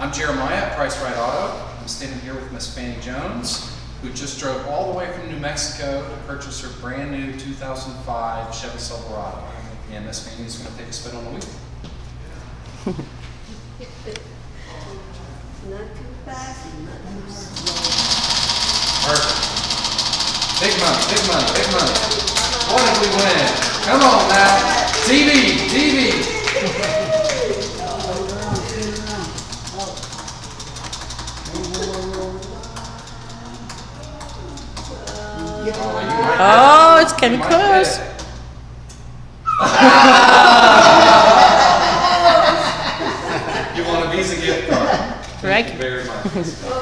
I'm Jeremiah at Price Right Auto. I'm standing here with Miss Fannie Jones, who just drove all the way from New Mexico to purchase her brand new 2005 Chevy Silverado. And Miss Fannie is going to take a spin on the wheel. Not too fast and not too slow. Perfect. Big money, big money, big money. What if we win? Come on now. TV, TV. Oh, it's getting close. You want a Visa gift card? Right. Thank you very much.